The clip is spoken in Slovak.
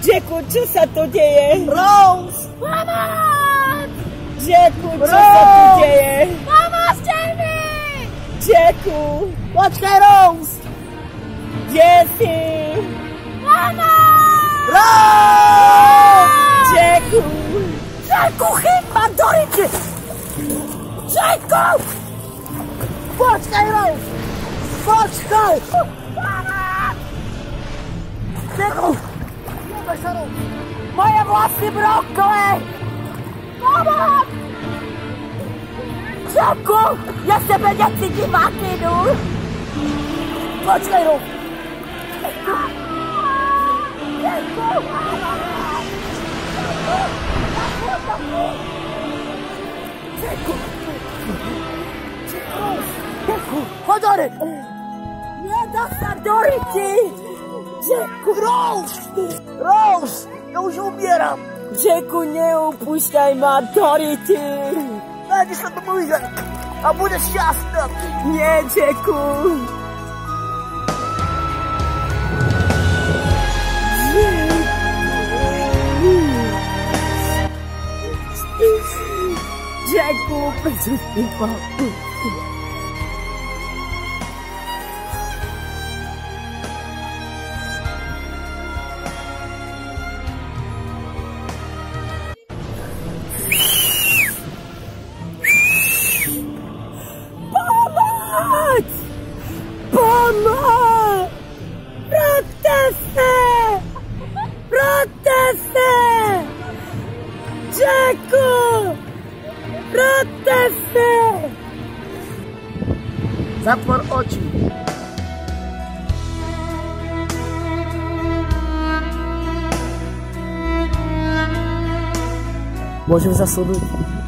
Jacku, čo sa tu deje? Rose! Pomoc! Jacku, čo sa tu deje? Pomôžte mi! Jacku! Počkaj, Rose! Kde si? Pomoc! Rose! Jacku! Jacku, chyť ma do ryti! Jacku! Počkaj, Rose! Počkaj! Jacku! Neboj sa, Rose! Moje vlasy brokle! Pomoc! Jacku! Ja sebe necítim vakínu! Počkaj, Rose! Jacku! Jacku! Jacku! Choď do ryti! Nedá sa do ryti! Jacku! Rose! Rose! Ja už umieram! Jacku, neupúšťaj ma do ryti! Nájdi sa do môj žen a budeš šťastná! Nie, Jacku! Jacku, prečo si ma pustil? Pomoc! Pomoc! Proteste! Proteste! Jacku! Proteste! Zatvor oči. Môžem zasunúť?